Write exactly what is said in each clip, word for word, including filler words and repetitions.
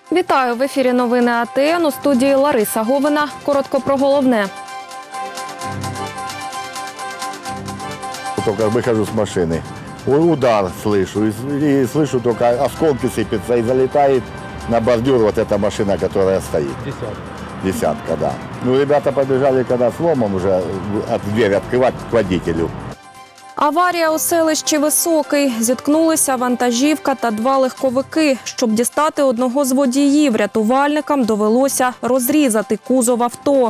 Вітаю! В ефірі новини А Т Н, у студії Лариса Говина. Коротко про головне. Только выхожу с машины, удар слышу, и, и слышу только осколки сыпятся, и залетает на бордюр вот эта машина, которая стоит. Десятка. Десятка, да. Ну, ребята побежали, когда с ломом уже от двери открывать к водителю. Аварія у селищі Високий. Зіткнулися вантажівка та два легковики. Щоб дістати одного з водіїв, рятувальникам довелося розрізати кузов авто.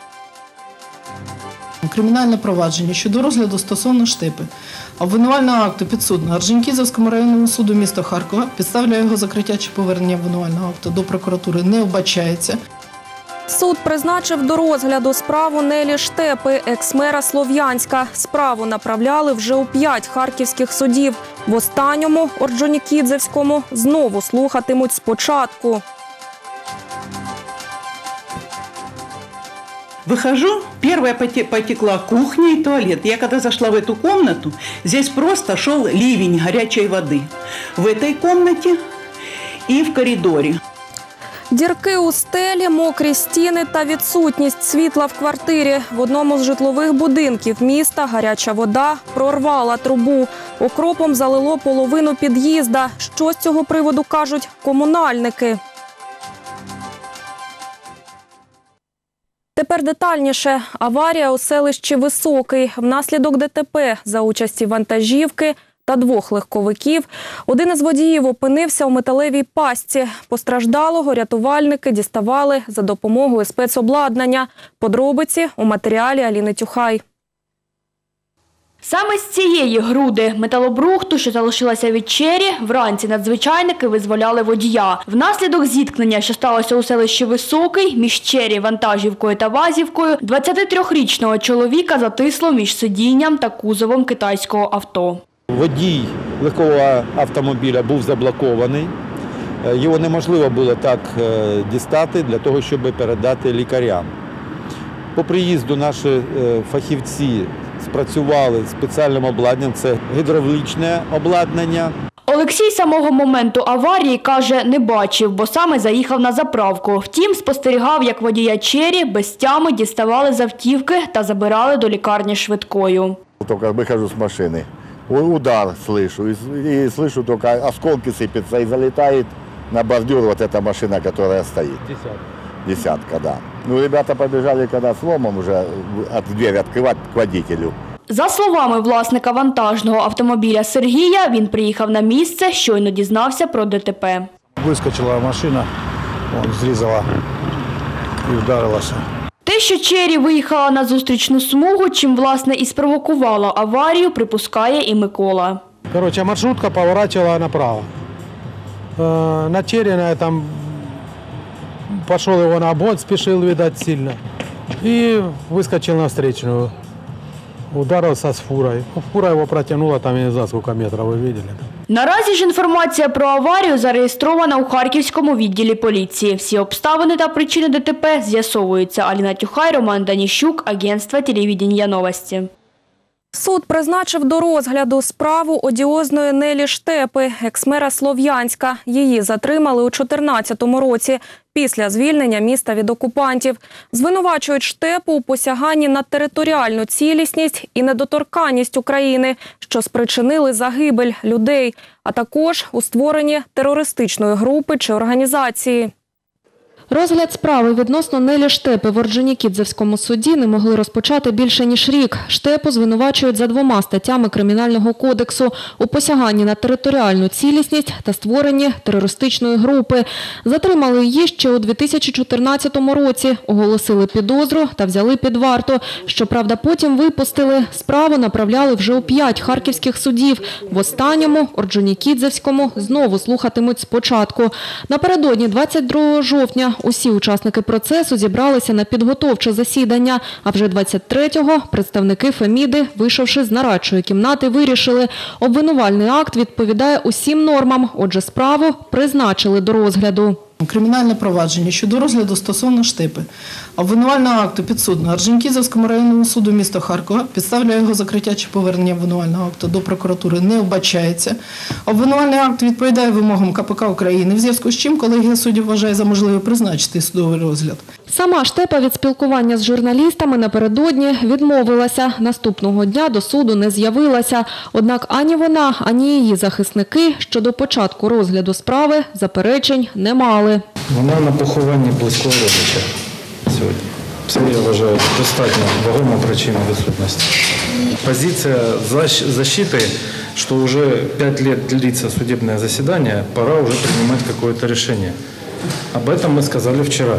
Кримінальне провадження щодо розгляду стосовно Штепи. Обвинувального акту підсудного Орджонікідзевському районному суду міста Харкова, підстав для його закриття чи повернення обвинувального акту до прокуратури не вбачається. Суд призначив до розгляду справу Нелі Штепи, екс-мера Слов'янська. Справу направляли вже у п'ять харківських судів. В останньому, Орджонікідзевському, знову слухатимуть спочатку. Выхожу, первая потекла кухня и туалет. Я когда зашла в эту комнату, здесь просто шел ливень горячей воды. В этой комнате и в коридоре. Дірки у стелі, мокрі стіни та відсутність світла в квартирі. В одному з житлових будинків міста гаряча вода прорвала трубу. Окропом залило половину під'їзда. Що з цього приводу кажуть комунальники? Тепер детальніше. Аварія у селищі Високий. Внаслідок Д Т П за участі вантажівки та двох легковиків один із водіїв опинився у металевій пастці. Постраждалого рятувальники діставали за допомогою спецобладнання. Подробиці у матеріалі Аліни Тюхай. Саме з цієї груди металобрухту, що залишилася від чері, вранці надзвичайники визволяли водія. Внаслідок зіткнення, що сталося у селищі Високий, між чері, вантажівкою та вазівкою, двадцятитрирічного чоловіка затисло між сидінням та кузовом китайського авто. Водій легкового автомобіля був заблокований. Його неможливо було так дістати для того, щоб передати лікарям. По приїзду наші фахівці спрацювали спеціальним обладнанням, це гідравлічне обладнання. Олексій самого моменту аварії, каже, не бачив, бо саме заїхав на заправку. Втім, спостерігав, як водія чері без тями діставали з автівки та забирали до лікарні швидкою. Только выхожу с машины, удар слышу, и, и слышу только осколки сыпятся, и залетает на бордюр вот эта машина, которая стоит. Десятка. Десятка, да. Ну, ребята побежали, когда с ломом уже от двери открывать к водителю. За словами власника вантажного автомобіля Сергія, він приїхав на місце, щойно дізнався про Д Т П. Вискочила машина, он зрізала і вдарилася. Те, що чері виїхала на зустрічну смугу, чим, власне, і спровокувало аварію, припускає і Микола. Короче, маршрутка поворачивала направо. Э, на чері на этом пошел его на обгон, спешил, видать, сильно. И выскочил на встречную. Ударился с фурой. Фура его протянула, там я не знаю, сколько метров, вы видели. Наразі ж інформація про аварію зареєстрована у Харківському відділі поліції. Всі обставини та причини Д Т П з'ясовуються. Аліна Тюхай, Роман Даніщук, агентство телевидения «Новості». Суд призначив до розгляду справу одіозної Нелі Штепи, екс-мера Слов'янська. Її затримали у дві тисячі чотирнадцятому році після звільнення міста від окупантів. Звинувачують Штепу у посяганні на територіальну цілісність і недоторканність України, що спричинили загибель людей, а також у створенні терористичної групи чи організації. Розгляд справи відносно Нелі Штепи в Орджонікідзевському суді не могли розпочати більше ніж рік. Штепу звинувачують за двома статтями Кримінального кодексу – у посяганні на територіальну цілісність та створенні терористичної групи. Затримали її ще у дві тисячі чотирнадцятому році, оголосили підозру та взяли під варту. Щоправда, потім випустили. Справу направляли вже у п'ять харківських судів. В останньому, Орджонікідзевському, знову слухатимуть спочатку. Напередодні двадцять другого жовтня усі учасники процесу зібралися на підготовче засідання, а вже двадцять третього представники Феміди, вийшовши з нарадчої кімнати, вирішили – обвинувальний акт відповідає усім нормам, отже справу призначили до розгляду. Кримінальне провадження щодо розгляду стосовно Штепи. Обвинувального акту підсудного Орджонікідзевському районному суду міста Харкова, підстав для його закриття чи повернення обвинувального акту до прокуратури не вбачається. Обвинувальний акт відповідає вимогам ка пе ка України, в зв'язку з чим колегія суддів вважає за можливе призначити судовий розгляд. Сама Штепа від спілкування з журналістами напередодні відмовилася. Наступного дня до суду не з'явилася. Однак ані вона, ані її захисники щодо початку розгляду справи заперечень не мали. Вона на похованні близького родича сьогодні. Це, я вважаю, достатньо вагома причина відсутності. Позиція защиты, что уже пять лет длится судебное заседание, пора уже принимать какое-то решение. Об этом мы сказали вчера.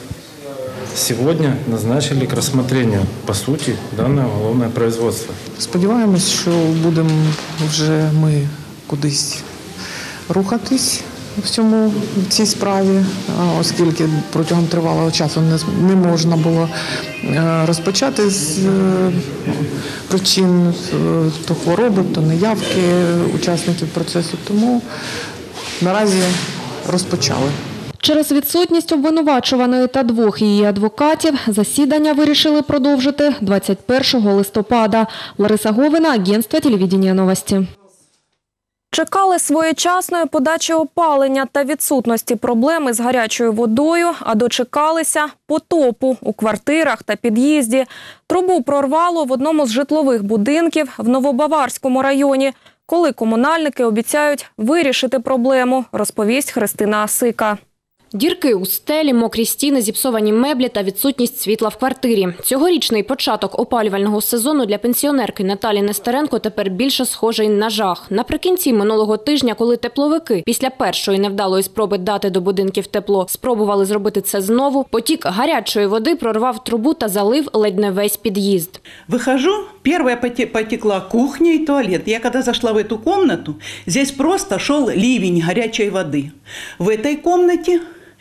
Сегодня назначили к рассмотрению, по сути, данное уголовное производство. Сподіваємось, що будемо вже ми кудись рухатись в цьому в цій справі, оскільки протягом тривалого часу не, не можна було розпочати з причин то хвороби, то неявки учасників процесу. Тому наразі розпочали. Через відсутність обвинувачуваної та двох її адвокатів засідання вирішили продовжити двадцять першого листопада. Лариса Говина, агентство телевидения новості. Чекали своєчасної подачі опалення та відсутності проблеми з гарячою водою, а дочекалися потопу у квартирах та під'їзді. Трубу прорвало в одному з житлових будинків в Новобаварському районі. Коли комунальники обіцяють вирішити проблему, розповість Христина Асика. Дірки у стелі, мокрі стіни, зіпсовані меблі та відсутність світла в квартирі. Цьогорічний початок опалювального сезону для пенсіонерки Наталі Нестеренко тепер більше схожий на жах. Наприкінці минулого тижня, коли тепловики після першої невдалої спроби дати до будинків тепло спробували зробити це знову, потік гарячої води прорвав трубу та залив ледь не весь під'їзд. Выхожу, первая потекла кухня и туалет. Я когда зашла в эту комнату, здесь просто шел ливень горячей воды. В этой комнате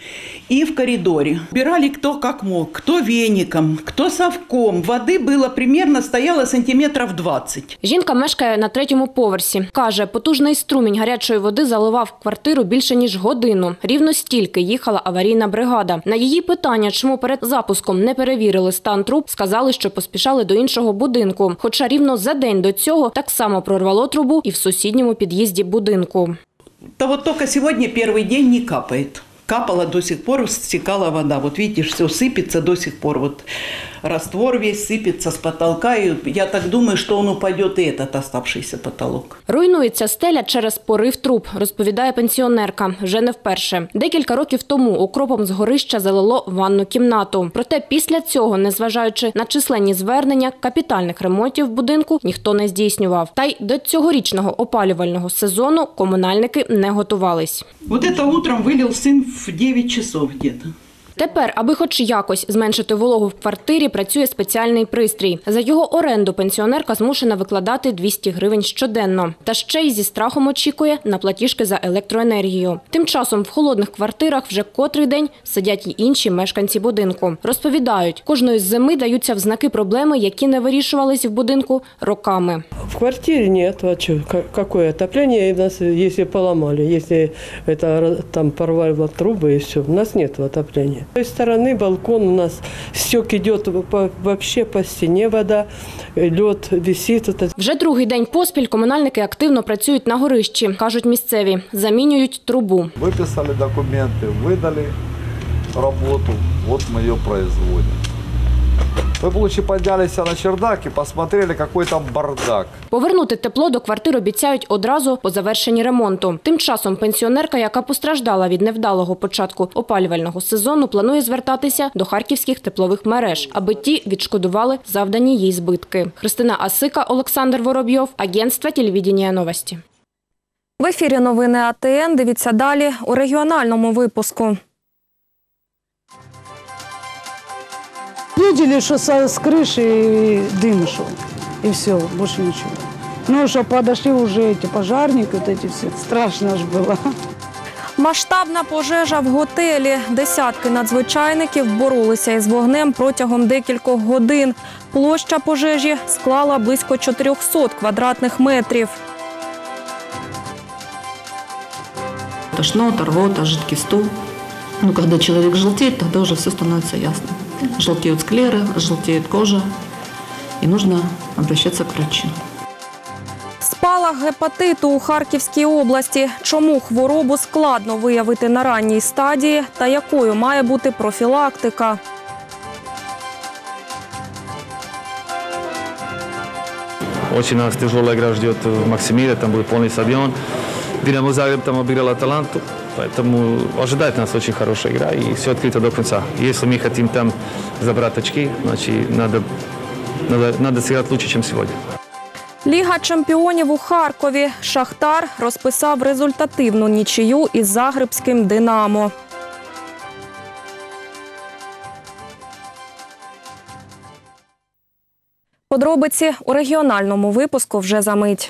и в коридоре. Убирали кто как мог, кто веником, кто совком. Воды было примерно, стояло сантиметров двадцять. Жінка мешкає на третьому поверсі. Каже, потужний струмінь гарячої води заливав квартиру більше ніж годину. Рівно стільки їхала аварійна бригада. На її питання, чому перед запуском не перевірили стан труб, сказали, що поспішали до іншого будинку. Хоча рівно за день до цього так само прорвало трубу і в сусідньому під'їзді будинку. Та вот только сегодня первый день не капает. Капала до сих пор, стекала вода. Вот видите, все сыпется до сих пор. Вот раствор весь сыпется с потолка. И я так думаю, что он упадет и этот оставшийся потолок. Руйнується стеля через порив труб, розповідає пенсіонерка. Вже не вперше. Декілька років тому окропом з горища залило ванну кімнату. Проте після цього, незважаючи на численні звернення, капітальних ремонтів в будинку ніхто не здійснював. Та й до цьогорічного опалювального сезону комунальники не готувались. Вот это утром вылил сын в девять часов где-то. Тепер, аби хоч якось зменшити вологу в квартирі, працює спеціальний пристрій. За його оренду пенсіонерка змушена викладати двісті гривень щоденно. Та ще й зі страхом очікує на платіжки за електроенергію. Тим часом в холодних квартирах вже котрий день сидять й інші мешканці будинку. Розповідають, кожної зими даються в знаки проблеми, які не вирішувались в будинку роками. В квартире нет, а что, какое отопление у нас, если поломали, если это там порвали трубы и все, у нас нет отопления. С той стороны балкон у нас, стек идет по, вообще по стене вода, лед висит. Вже другий день поспіль комунальники активно працюють на горищі, кажуть місцеві, замінюють трубу. Виписали документи, видали роботу, от ми її производимо. Ми б лучше піднялися на чердак і посмотрели, який там бардак. Повернути тепло до квартир обіцяють одразу по завершенні ремонту. Тим часом пенсіонерка, яка постраждала від невдалого початку опалювального сезону, планує звертатися до харківських теплових мереж, аби ті відшкодували завдані їй збитки. Христина Асика, Олександр Воробйов, агентство телевидения новості. В ефірі новини А Т Н. Дивіться далі у регіональному випуску. Видели, что с крыши дым шел, и все, больше ничего. Ну, что подошли уже эти пожарники, вот эти все, страшно аж было. Масштабна пожежа в готелі. Десятки надзвичайників боролися із вогнем протягом декількох годин. Площа пожежі склала близько чотирьохсот квадратних метрів. Тошнота, рвота, жидкий стул. Ну, когда человек желтеет, тогда уже все становится ясно. Желтеют склеры, желтеет кожа, и нужно обращаться к врачу. Спалах гепатиту у Харківській області. Чому хворобу складно виявити на ранній стадії та якою має бути профілактика? Очень нас тяжелая игра ждет в Максимире, там будет полный стадион. Динамо Загреб там обыграл Аталанту, поэтому ожидает нас очень хорошая игра и все открыто до конца. Если мы хотим там забрать очки, значит надо, надо, надо сыграть лучше, чем сегодня. Ліга чемпіонів у Харкові. Шахтар розписав результативну нічию із Загребським «Динамо». Подробиці у регіональному випуску вже за мить.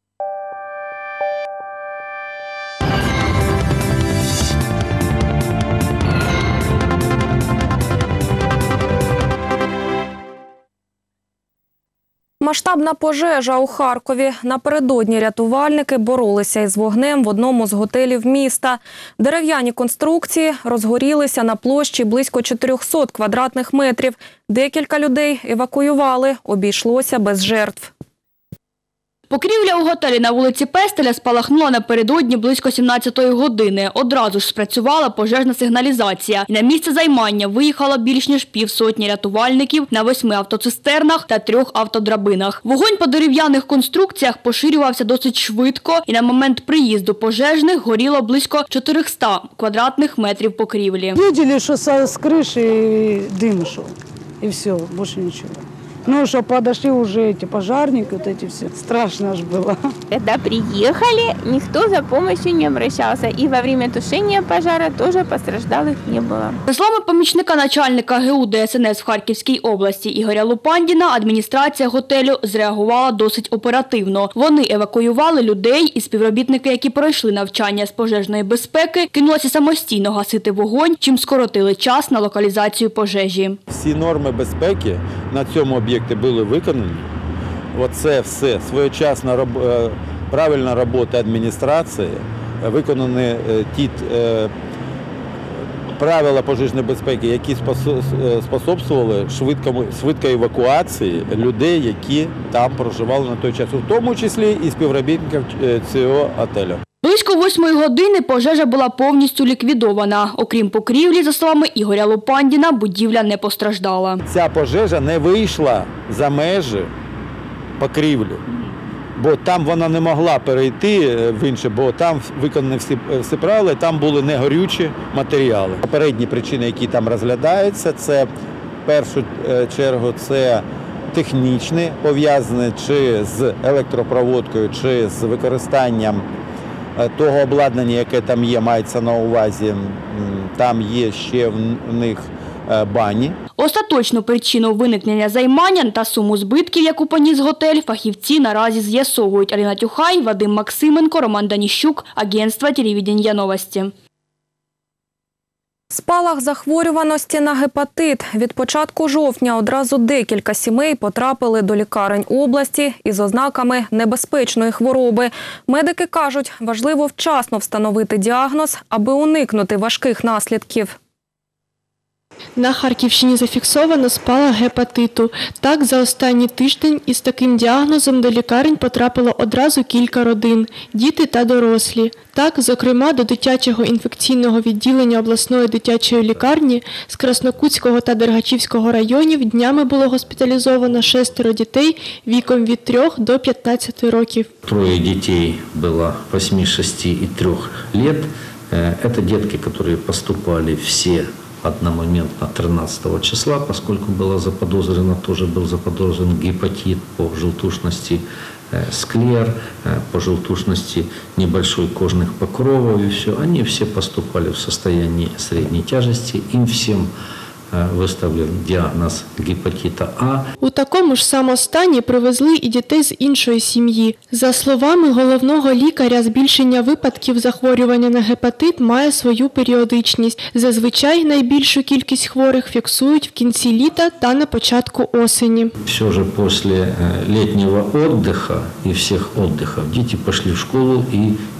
Масштабна пожежа у Харкові. Напередодні рятувальники боролися із вогнем в одному з готелів міста. Дерев'яні конструкції розгорілися на площі близько чотирьохсот квадратних метрів. Декілька людей евакуювали. Обійшлося без жертв. Покрівля у готелі на вулиці Пестеля спалахнула напередодні близько сімнадцятої години. Одразу ж спрацювала пожежна сигналізація. І на місце займання виїхало більш ніж півсотні рятувальників на восьми автоцистернах та трьох автодрабинах. Вогонь по дерев'яних конструкціях поширювався досить швидко, і на момент приїзду пожежних горіло близько чотирьохсот квадратних метрів покрівлі. Видели, что с крыши дым шел, и все, больше ничего. Ну, что подошли уже эти пожарники, вот эти все. Страшно аж было. Когда приехали, никто за помощью не обращался. И во время тушения пожара тоже пострадавших не было. За словами помічника начальника ГУ Д С Н С в Харківській області Ігоря Лупандіна, адміністрація готелю зреагувала досить оперативно. Вони евакуювали людей, і співробітники, які пройшли навчання з пожежної безпеки, кинулися самостійно гасити вогонь, чим скоротили час на локалізацію пожежі. Всі норми безпеки на цьому об'єкті були виконані. Оце все, своєчасна, правильна робота адміністрації, виконані ті правила пожежної безпеки, які способствували швидкій евакуації людей, які там проживали на той час, в тому числі і співробітників цього готелю. Близько восьмої години пожежа була повністю ліквідована. Окрім покрівлі, за словами Ігоря Лупандіна, будівля не постраждала. Ця пожежа не вийшла за межі покрівлі, бо там вона не могла перейти в інше, бо там виконані всі, всі правила, там були негорючі матеріали. Попередні причини, які там розглядаються, це в першу чергу це технічні, пов'язані чи з електропроводкою, чи з використанням того обладнання, яке там є, мається на увазі, там є ще в них бані. Остаточну причину виникнення займання та суму збитків, яку поніс готель, фахівці наразі з'ясовують. Аліна Тюхай, Вадим Максименко, Роман Даніщук, агентство телевидения новості. Спалах захворюваності на гепатит. Від початку жовтня одразу декілька сімей потрапили до лікарень області із ознаками небезпечної хвороби. Медики кажуть, важливо вчасно встановити діагноз, аби уникнути важких наслідків. На Харківщині зафіксовано спалах гепатиту. Так, за останній тиждень із таким діагнозом до лікарень потрапило одразу кілька родин – діти та дорослі. Так, зокрема, до дитячого інфекційного відділення обласної дитячої лікарні з Краснокутського та Дергачівського районів днями було госпіталізовано шестеро дітей віком від трьох до п'ятнадцяти років. Троє дітей було восьми, шести і трьох років. Це дітки, які поступали всі одномоментно тринадцатого числа, поскольку было заподозрено, тоже был заподозрен гепатит по желтушности склер, по желтушности небольшой кожных покровов и все. Они все поступали в состоянии средней тяжести, им всем виставлен діагноз гепатита А. У такому ж самостані привезли і дітей з іншої сім'ї. За словами головного лікаря, збільшення випадків захворювання на гепатит має свою періодичність. Зазвичай найбільшу кількість хворих фіксують в кінці літа та на початку осені. Все же після літнього відпочинку і всіх відпочинків діти пішли в школу і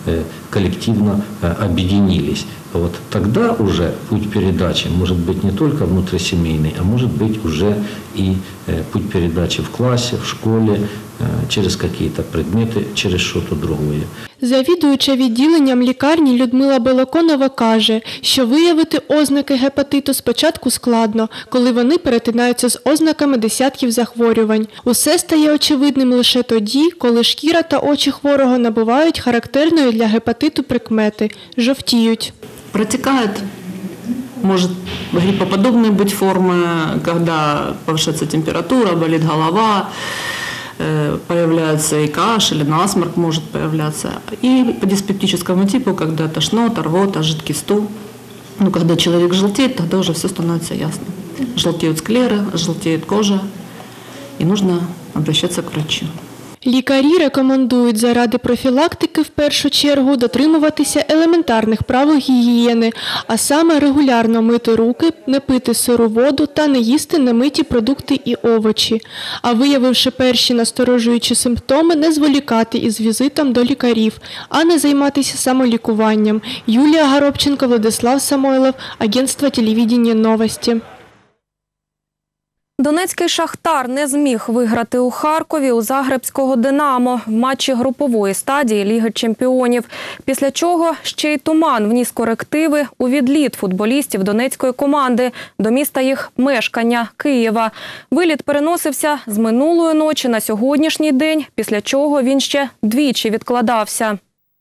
коллективно объединились. Вот тогда уже путь передачи может быть не только внутрисемейный, а может быть уже и путь передачи в классе, в школе, через какие-то предметы, через что-то другое. Завідуюча відділенням лікарні Людмила Белоконова каже, що виявити ознаки гепатиту спочатку складно, коли вони перетинаються з ознаками десятків захворювань. Усе стає очевидним лише тоді, коли шкіра та очі хворого набувають характерної для гепатиту прикмети – жовтіють. Протекает, может гриппоподобные быть формы, когда повышается температура, болит голова, появляется и кашель, и насморк может появляться. И по диспептическому типу, когда тошнота, рвота, жидкий стул. Но когда человек желтеет, тогда уже все становится ясно. Желтеют склеры, желтеет кожа, и нужно обращаться к врачу. Лікарі рекомендують заради профілактики в першу чергу дотримуватися елементарних правил гігієни, а саме регулярно мити руки, не пити сиру воду та не їсти немиті продукти і овочі. А виявивши перші насторожуючі симптоми, не зволікати із візитом до лікарів, а не займатися самолікуванням. Юлія Горобченко, Владислав Самойлов, Агентство телевидения «Новості». Донецький «Шахтар» не зміг виграти у Харкові у загребського «Динамо» в матчі групової стадії Ліги чемпіонів. Після чого ще й «Туман» вніс корективи у відліт футболістів донецької команди до міста їх мешкання – Києва. Виліт переносився з минулої ночі на сьогоднішній день, після чого він ще двічі відкладався.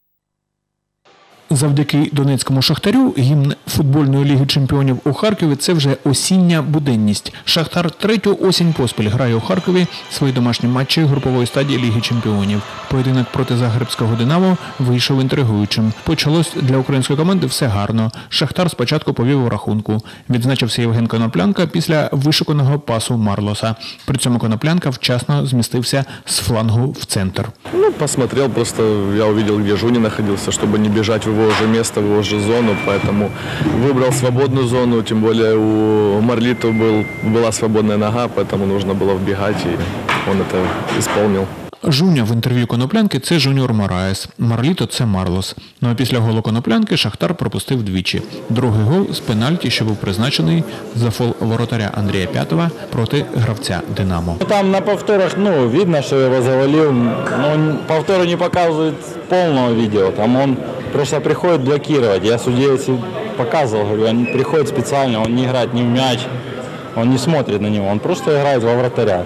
Завдяки донецькому «Шахтарю» гімн футбольної ліги чемпіонів у Харкові – це вже осіння буденність. «Шахтар» третю осінь поспіль грає у Харкові свої домашні матчі групової стадії Ліги чемпіонів. Поєдинок проти загребського «Динамо» вийшов інтригуючим. Почалось для української команди все гарно. «Шахтар» спочатку повів у рахунку. Відзначився Євген Коноплянка після вишуканого пасу Марлоса. При цьому Коноплянка вчасно змістився з флангу в центр. Ну, посмотрел, просто я увидел, где Жуни находился, чтобы не бежать в его же место, в его же зону, поэтому выбрал свободную зону, тем более у Марлито был, была свободная нога, поэтому нужно было вбегать, и он это исполнил. Жуня в інтерв'ю Коноплянки – це Жуніор Мораєс, Марліто – це Марлос. Ну а після голу Коноплянки Шахтар пропустив двічі. Другий гол з пенальті, що був призначений за фол воротаря Андрія П'ятова проти гравця «Динамо». Там на повторах, ну, видно, что его завалил, но повторы не показывают полного видео, там он просто приходит блокировать. Я судье показывал, говорю, он приходит специально, он не играет ни в мяч, он не смотрит на него, он просто играет во вратаря.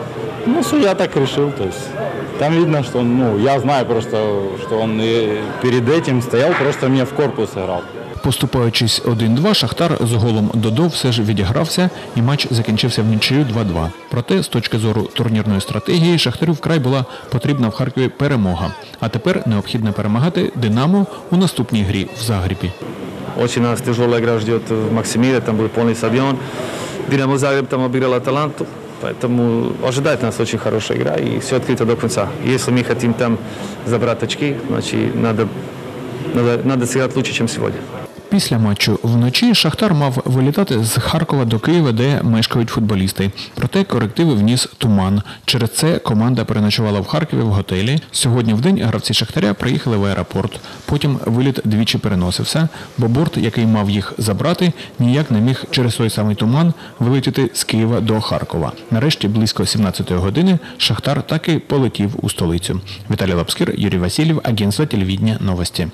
Ну, судья так решил, то есть там видно, что, ну, я знаю просто, что он и перед этим стоял, просто мне в корпус играл. Поступаючись один-два, Шахтар з голом Додо все ж відігрався і матч закінчився в нічию два-два. Проте, з точки зору турнірної стратегії, Шахтарю вкрай була потрібна в Харкові перемога. А тепер необхідно перемагати «Динамо» у наступній грі в Загребі. Очень нас тяжелая игра ждет в Максимире, там будет полный стадион. «Динамо Загреб» там обыграл «Аталанту». Поэтому ожидает нас очень хорошая игра, и все открыто до конца. Если мы хотим там забрать очки, значит, надо, надо, надо сыграть лучше, чем сегодня. Після матчу вночі Шахтар мав вилітати з Харкова до Києва, де мешкають футболісти. Проте корективи вніс «Туман». Через це команда переночувала в Харкові в готелі. Сьогодні вдень гравці Шахтаря приїхали в аеропорт. Потім виліт двічі переносився, бо борт, який мав їх забрати, ніяк не міг через той самий «Туман» вилетіти з Києва до Харкова. Нарешті, близько сімнадцятої години, Шахтар таки полетів у столицю. Віталій Лапскір, Юрій Васильєв, Агентство телевидения «Новості».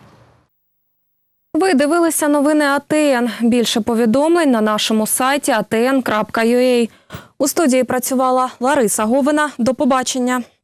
Ви дивилися новини А Те Ен. Більше повідомлень на нашому сайті а те ен крапка ю а. У студії працювала Лариса Говина. До побачення.